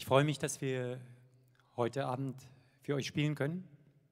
Ich freue mich, dass wir heute Abend für euch spielen können.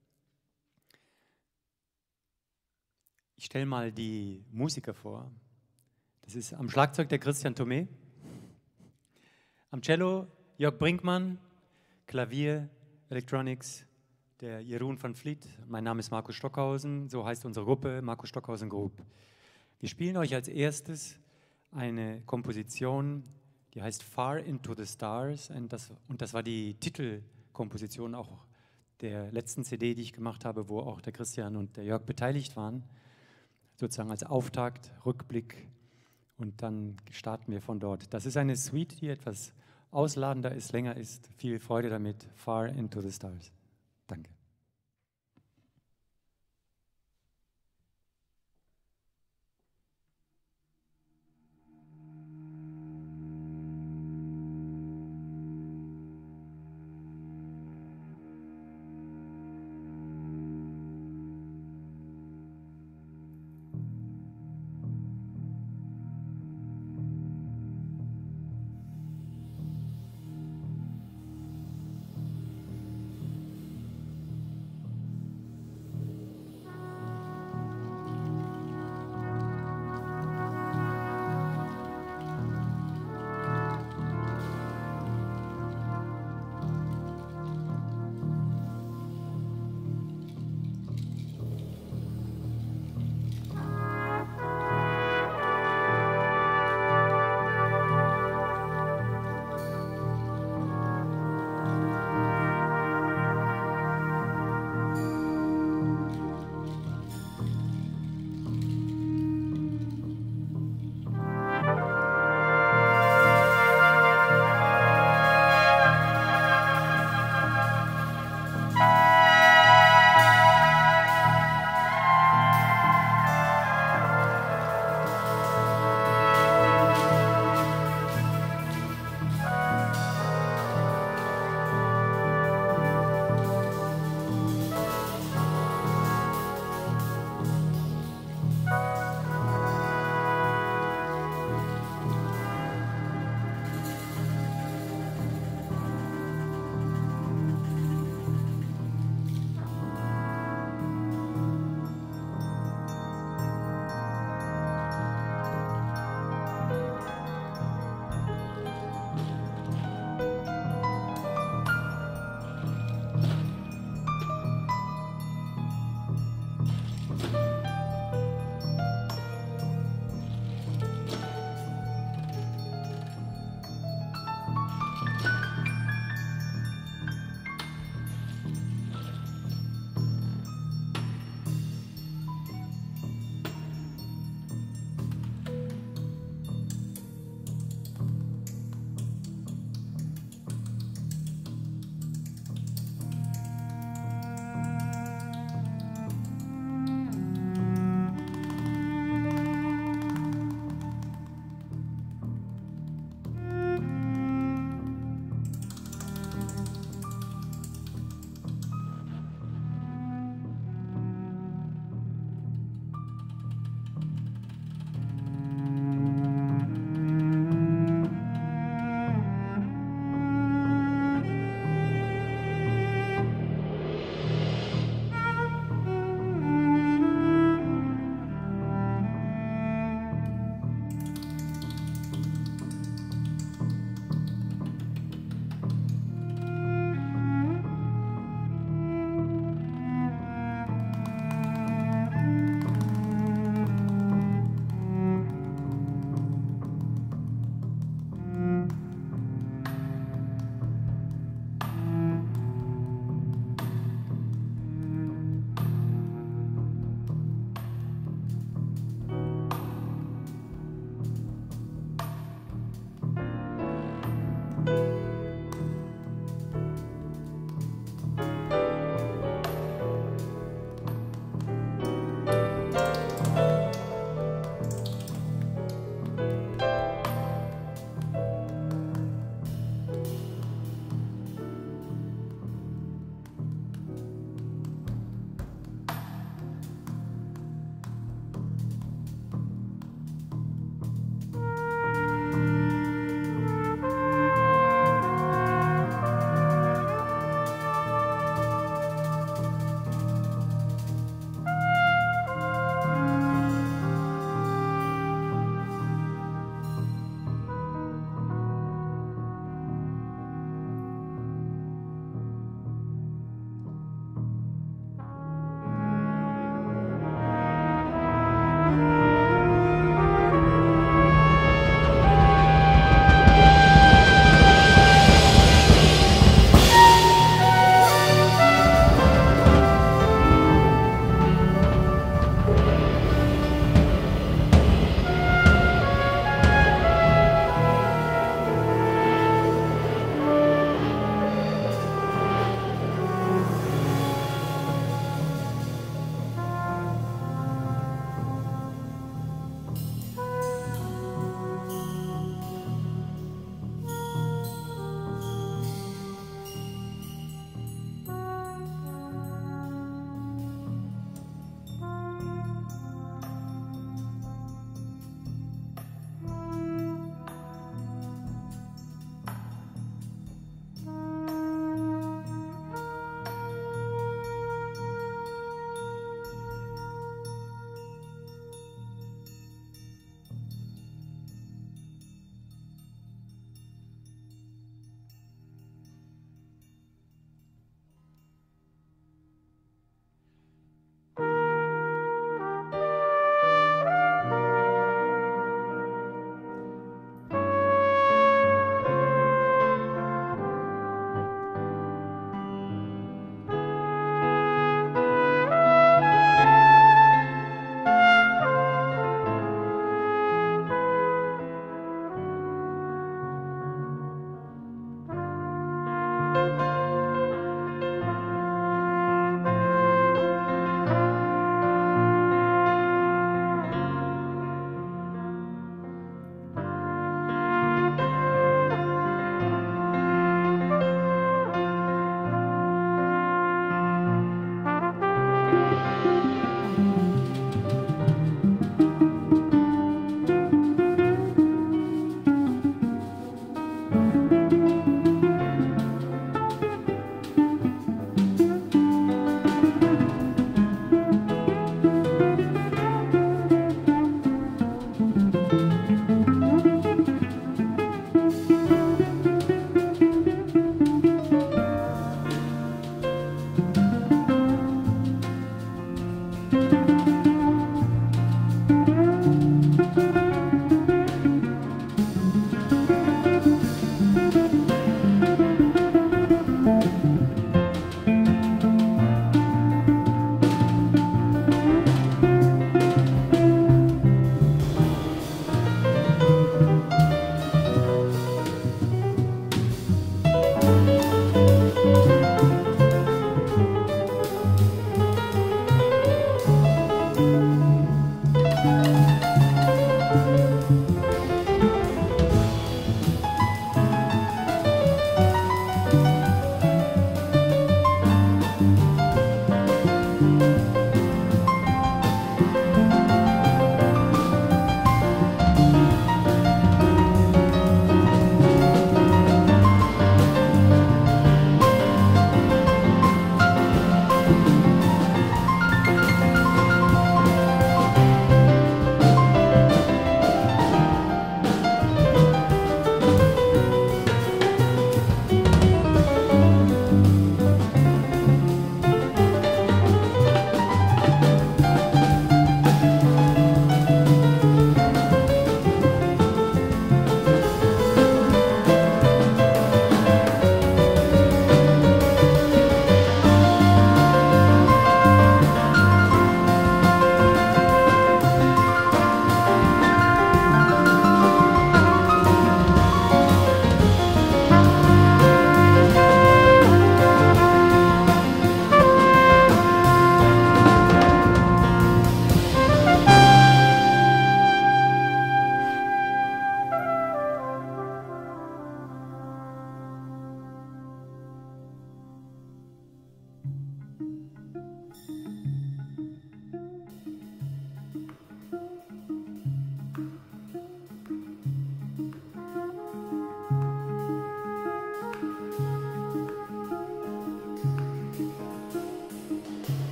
Ich stelle mal die Musiker vor. Das ist am Schlagzeug der Christian Thomé, am Cello Jörg Brinkmann, Klavier, Electronics, der Jeroen van Vliet. Mein Name ist Markus Stockhausen, so heißt unsere Gruppe, Markus Stockhausen Group. Wir spielen euch als erstes eine Komposition, die heißt Far Into the Stars, und das war die Titelkomposition auch der letzten CD, die ich gemacht habe, wo auch der Christian und der Jörg beteiligt waren, sozusagen als Auftakt, Rückblick, und dann starten wir von dort. Das ist eine Suite, die etwas ausladender ist, länger ist. Viel Freude damit. Far Into the Stars. Danke.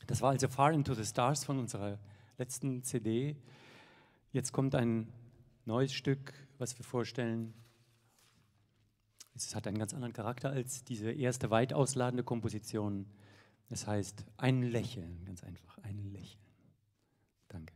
Das war also Far Into the Stars von unserer letzten CD. Jetzt kommt ein neues Stück, was wir vorstellen. Es hat einen ganz anderen Charakter als diese erste weit ausladende Komposition. Es heißt ein Lächeln, ganz einfach, ein Lächeln. Danke.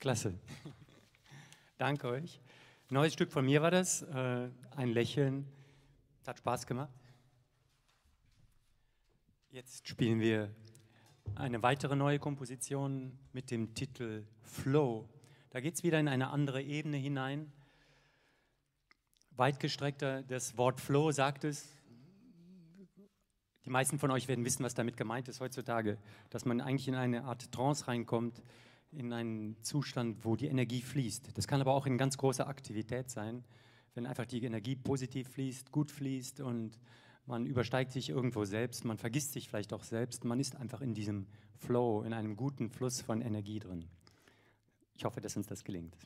Klasse. Danke euch. Neues Stück von mir war das. Ein Lächeln. Es hat Spaß gemacht. Jetzt spielen wir eine weitere neue Komposition mit dem Titel Flow. Da geht es wieder in eine andere Ebene hinein. Weit gestreckter, das Wort Flow sagt es. Die meisten von euch werden wissen, was damit gemeint ist heutzutage, dass man eigentlich in eine Art Trance reinkommt, in einen Zustand, wo die Energie fließt. Das kann aber auch in ganz großer Aktivität sein, wenn einfach die Energie positiv fließt, gut fließt und man übersteigt sich irgendwo selbst, man vergisst sich vielleicht auch selbst, man ist einfach in diesem Flow, in einem guten Fluss von Energie drin. Ich hoffe, dass uns das gelingt.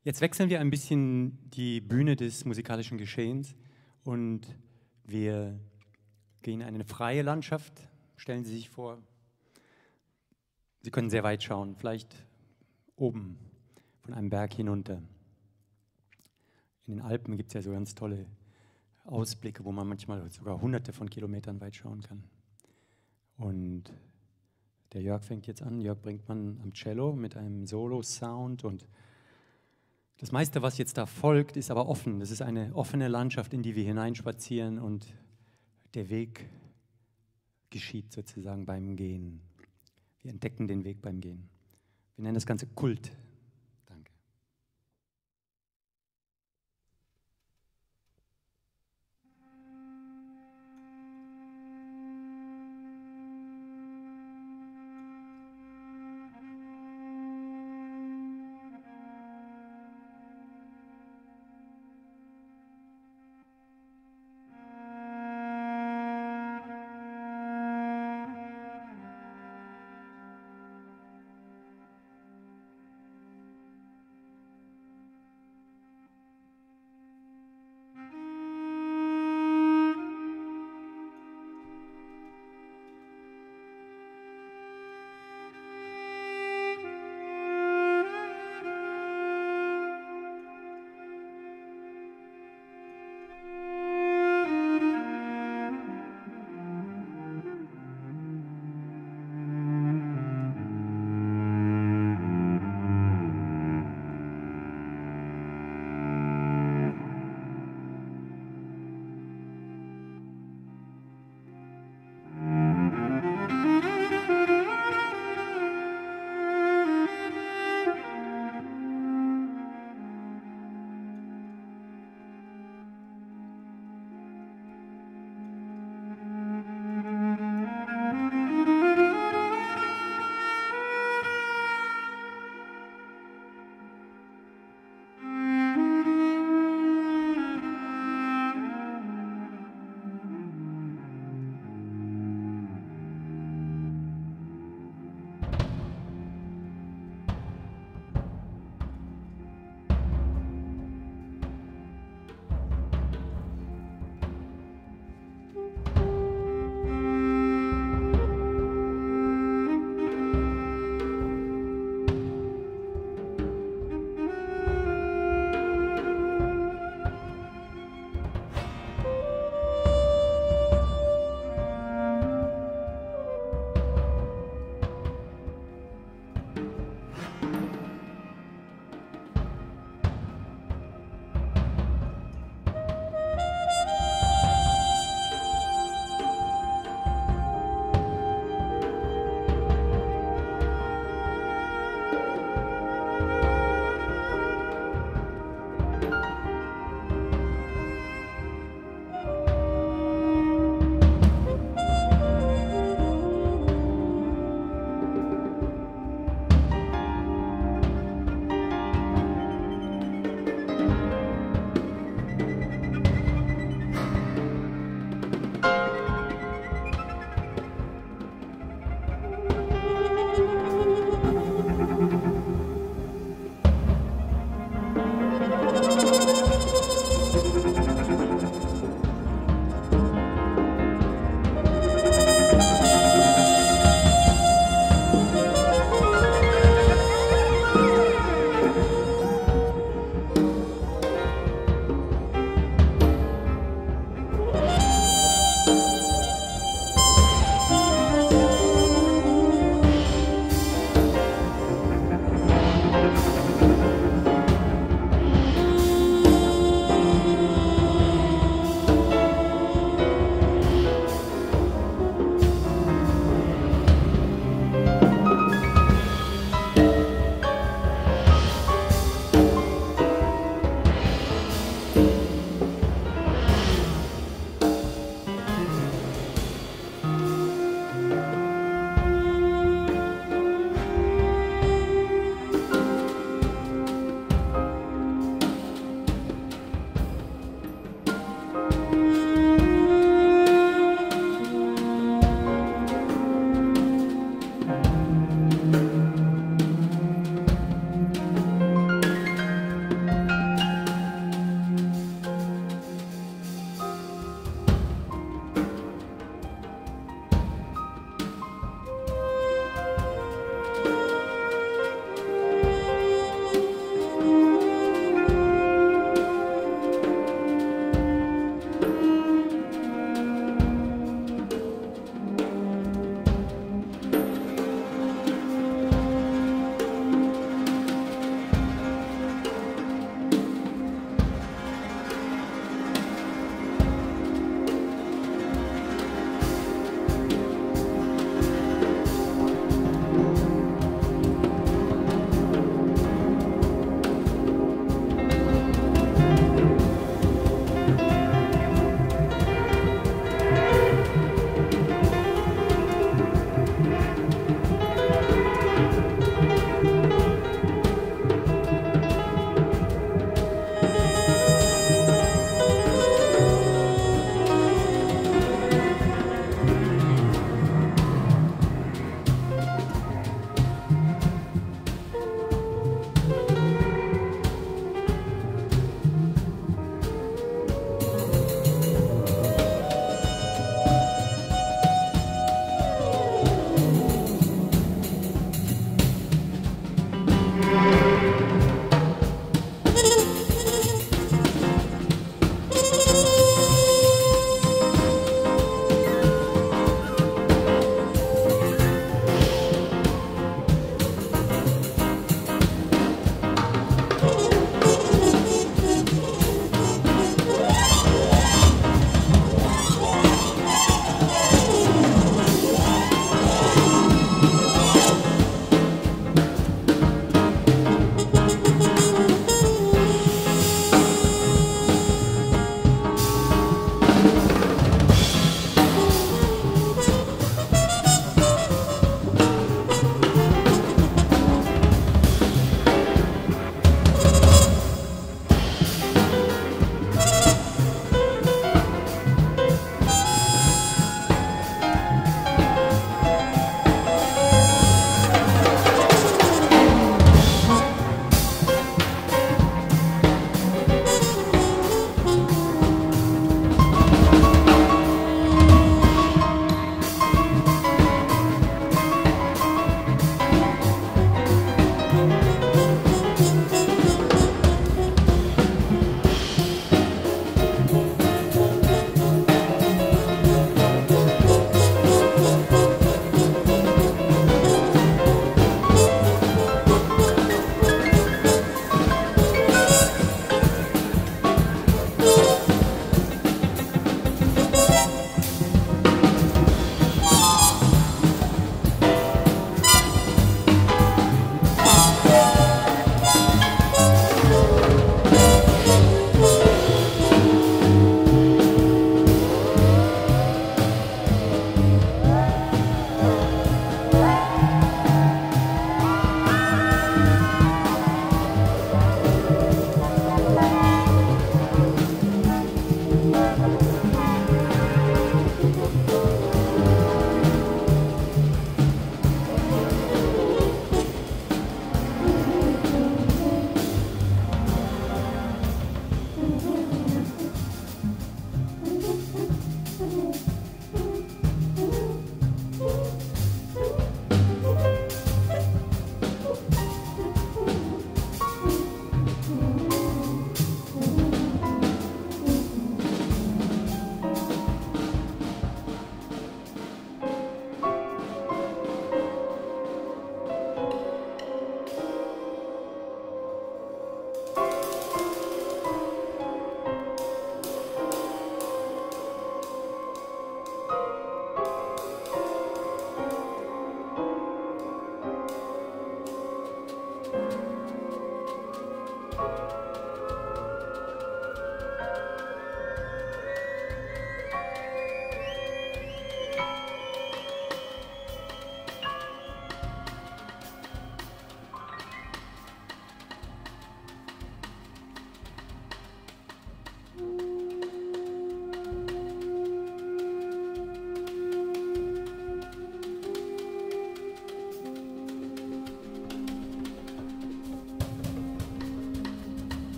Jetzt wechseln wir ein bisschen die Bühne des musikalischen Geschehens und wir gehen in eine freie Landschaft. Stellen Sie sich vor, Sie können sehr weit schauen, vielleicht oben von einem Berg hinunter. In den Alpen gibt es ja so ganz tolle Ausblicke, wo man manchmal sogar hunderte von Kilometern weit schauen kann. Und der Jörg fängt jetzt an, Jörg Brinkmann am Cello mit einem Solo-Sound und das meiste, was jetzt da folgt, ist aber offen. Das ist eine offene Landschaft, in die wir hineinspazieren und der Weg geschieht sozusagen beim Gehen. Wir entdecken den Weg beim Gehen. Wir nennen das Ganze Kult. Danke.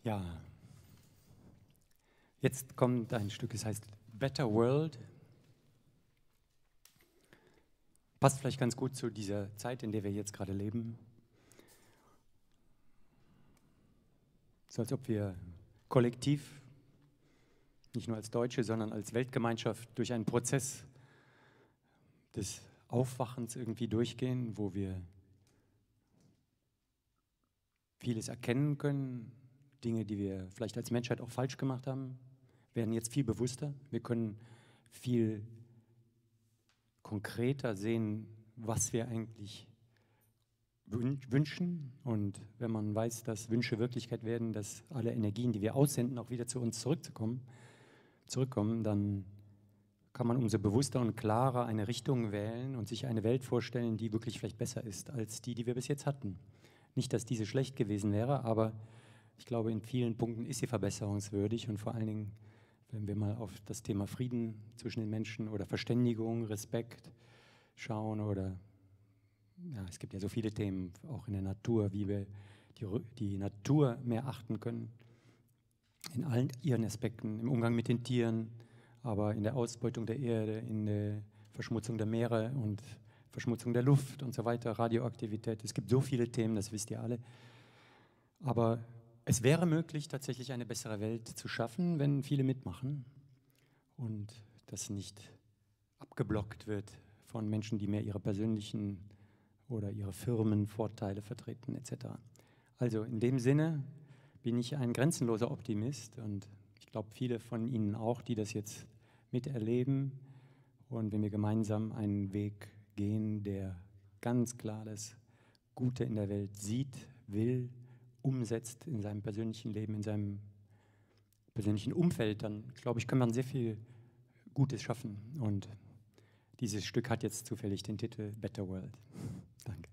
Ja, jetzt kommt ein Stück, es heißt Better World. Passt vielleicht ganz gut zu dieser Zeit, in der wir jetzt gerade leben. So als ob wir kollektiv, nicht nur als Deutsche, sondern als Weltgemeinschaft durch einen Prozess des Aufwachens irgendwie durchgehen, wo wir vieles erkennen können, Dinge, die wir vielleicht als Menschheit auch falsch gemacht haben, werden jetzt viel bewusster. Wir können viel konkreter sehen, was wir eigentlich wünschen. Und wenn man weiß, dass Wünsche Wirklichkeit werden, dass alle Energien, die wir aussenden, auch wieder zu uns zurückkommen, dann kann man umso bewusster und klarer eine Richtung wählen und sich eine Welt vorstellen, die wirklich vielleicht besser ist als die, die wir bis jetzt hatten. Nicht, dass diese schlecht gewesen wäre, aber ich glaube, in vielen Punkten ist sie verbesserungswürdig und vor allen Dingen, wenn wir mal auf das Thema Frieden zwischen den Menschen oder Verständigung, Respekt schauen oder ja, es gibt ja so viele Themen, auch in der Natur, wie wir die Natur mehr achten können, in allen ihren Aspekten, im Umgang mit den Tieren, aber in der Ausbeutung der Erde, in der Verschmutzung der Meere und Verschmutzung der Luft und so weiter, Radioaktivität. Es gibt so viele Themen, das wisst ihr alle. Aber es wäre möglich, tatsächlich eine bessere Welt zu schaffen, wenn viele mitmachen und das nicht abgeblockt wird von Menschen, die mehr ihre persönlichen oder ihre Firmenvorteile vertreten etc. Also in dem Sinne bin ich ein grenzenloser Optimist und ich glaube, viele von Ihnen auch, die das jetzt miterleben. Und wenn wir gemeinsam einen Weg gehen, der ganz klar das Gute in der Welt sieht, will, umsetzt in seinem persönlichen Leben, in seinem persönlichen Umfeld, dann glaube ich, kann man sehr viel Gutes schaffen. Und dieses Stück hat jetzt zufällig den Titel Better World. Danke.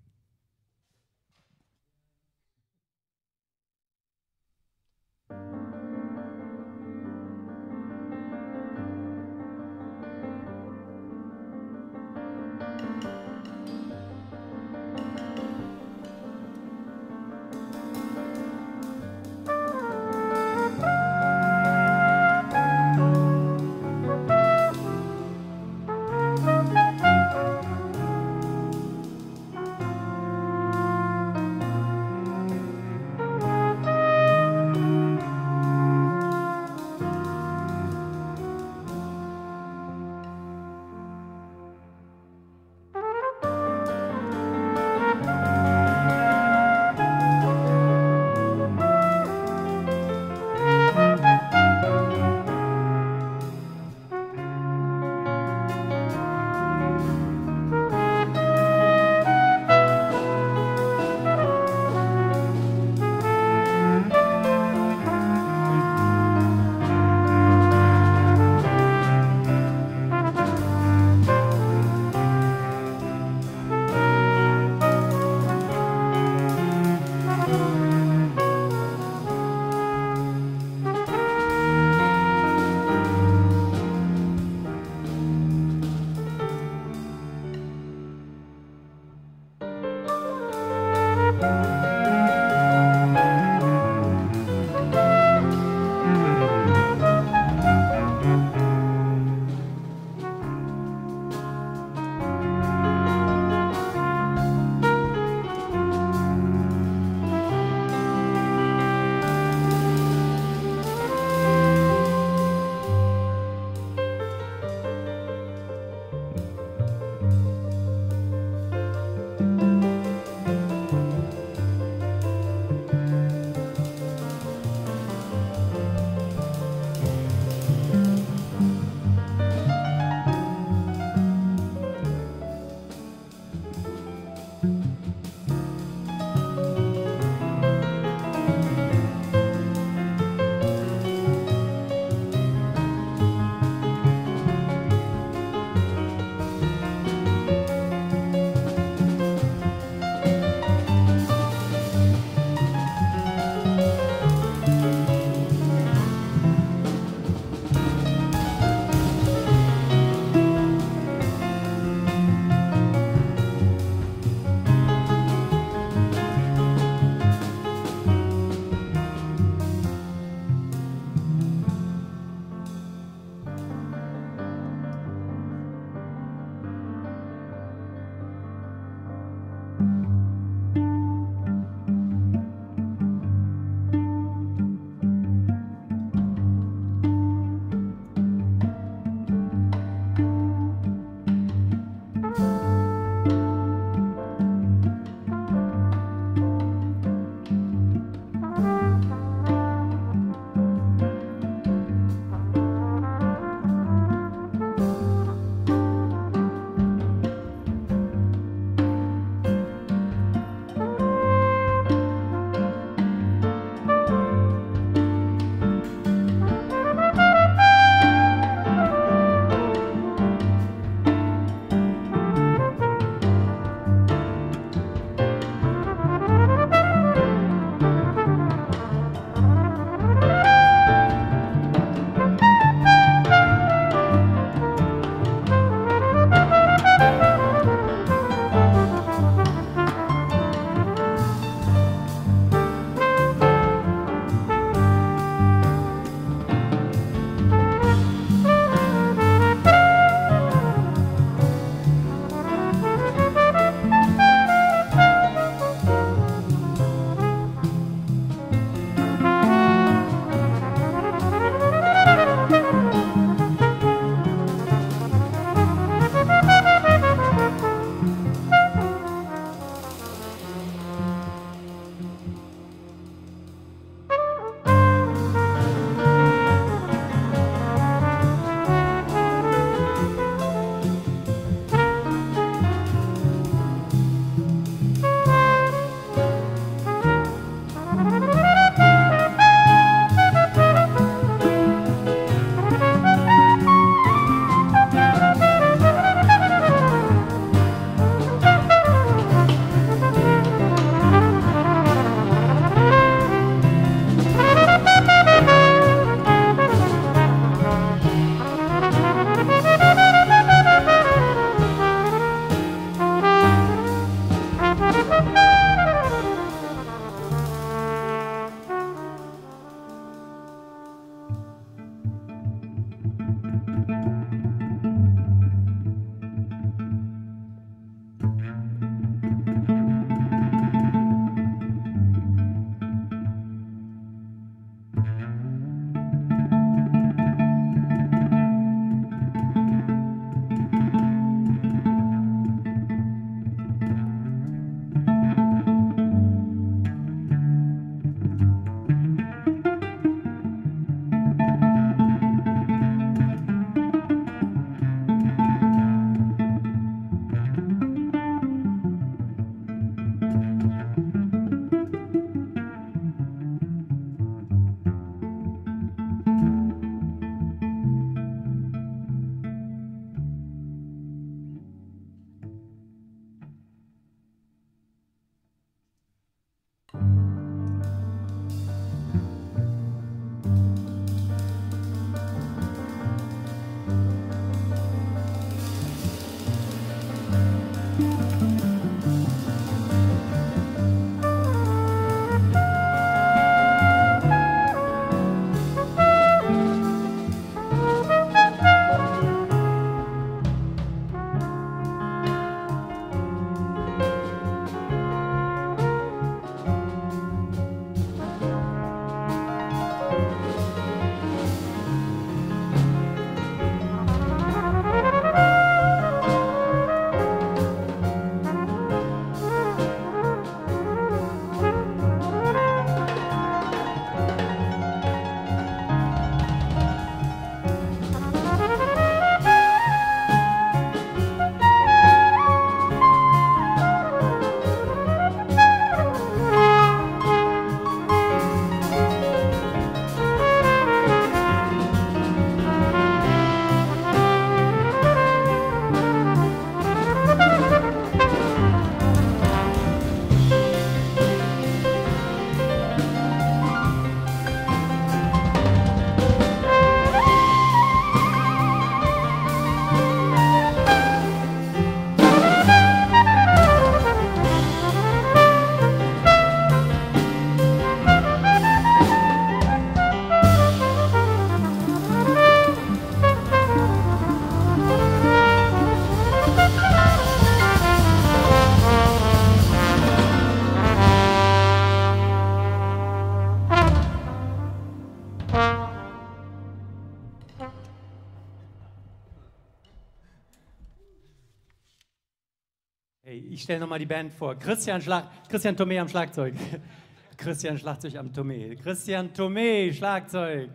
Hey, ich stelle nochmal die Band vor. Christian Thomé am Schlagzeug. Christian Schlagzeug am Thomé. Christian Thomé, Schlagzeug.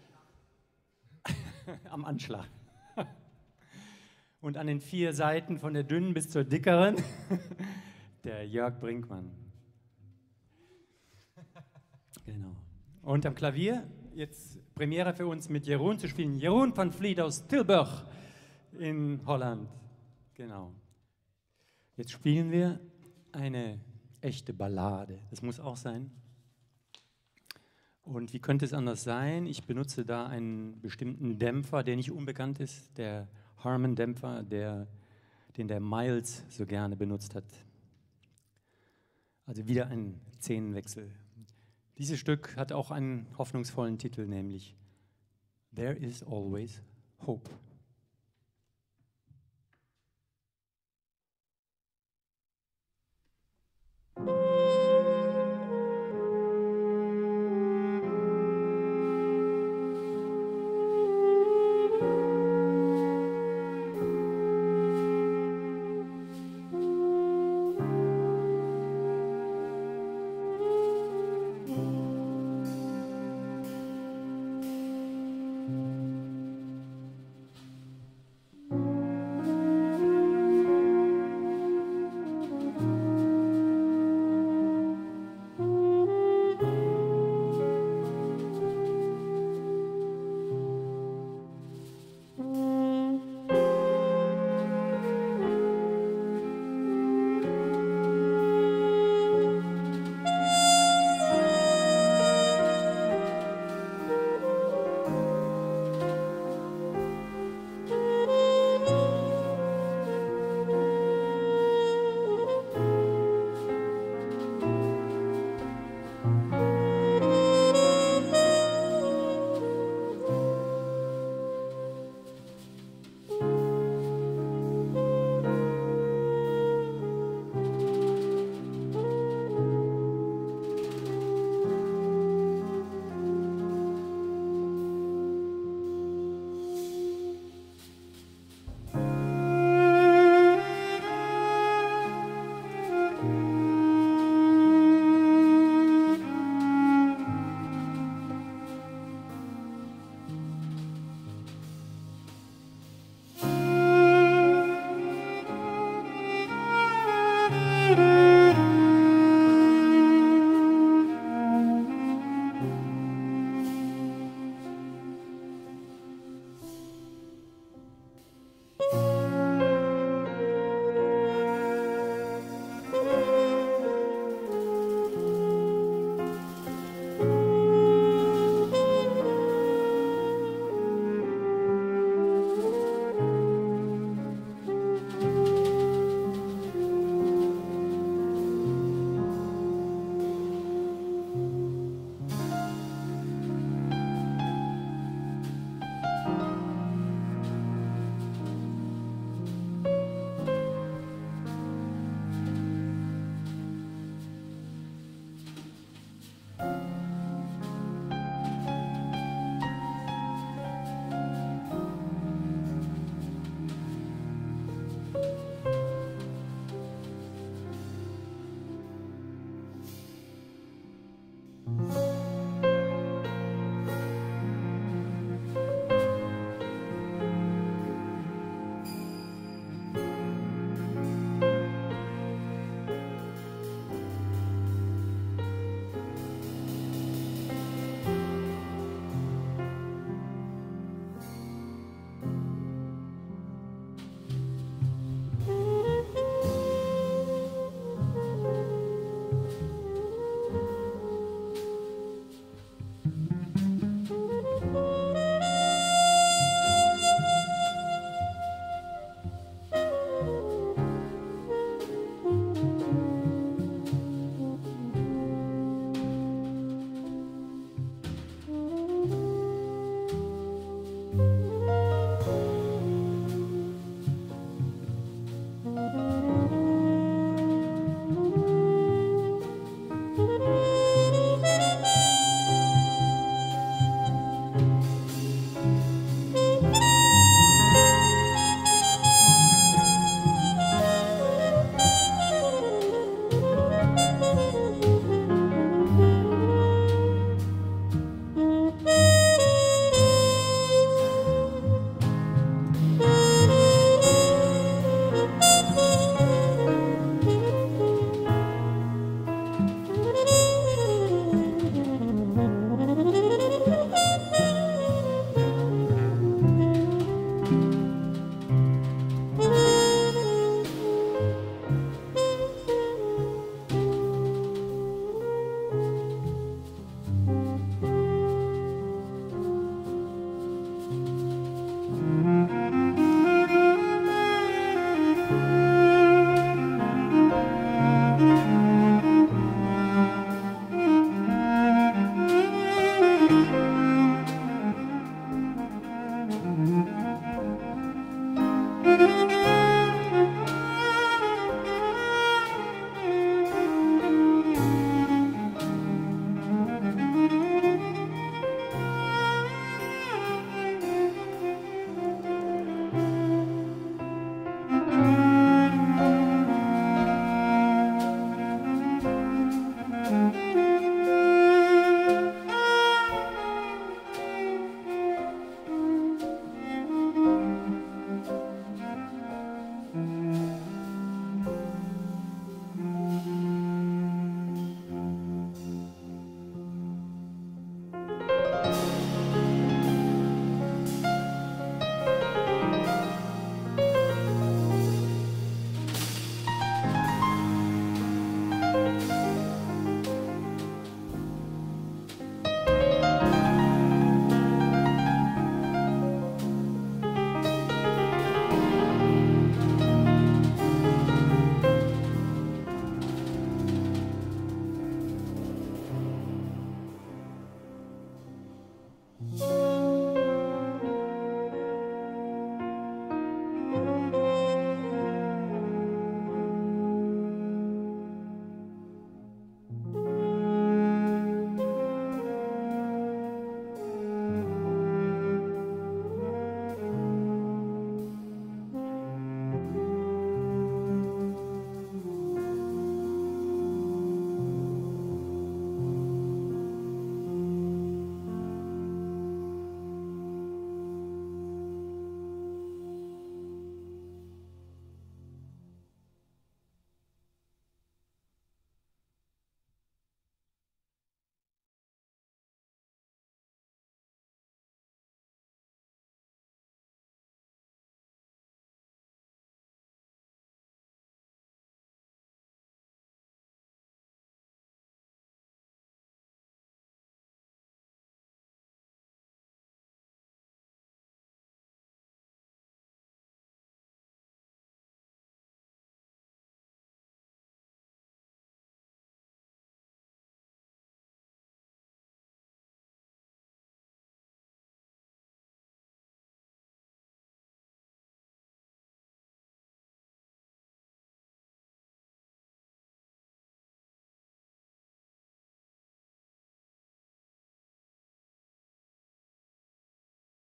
Am Anschlag. Und an den 4 Seiten von der dünnen bis zur dickeren, der Jörg Brinkmann. Genau. Und am Klavier, jetzt Premiere für uns mit Jeroen zu spielen. Jeroen van Vliet aus Tilburg in Holland. Genau. Jetzt spielen wir eine echte Ballade. Das muss auch sein. Und wie könnte es anders sein? Ich benutze da einen bestimmten Dämpfer, der nicht unbekannt ist, der Harmon-Dämpfer, den der Miles so gerne benutzt hat. Also wieder ein Szenenwechsel. Dieses Stück hat auch einen hoffnungsvollen Titel, nämlich There is always hope.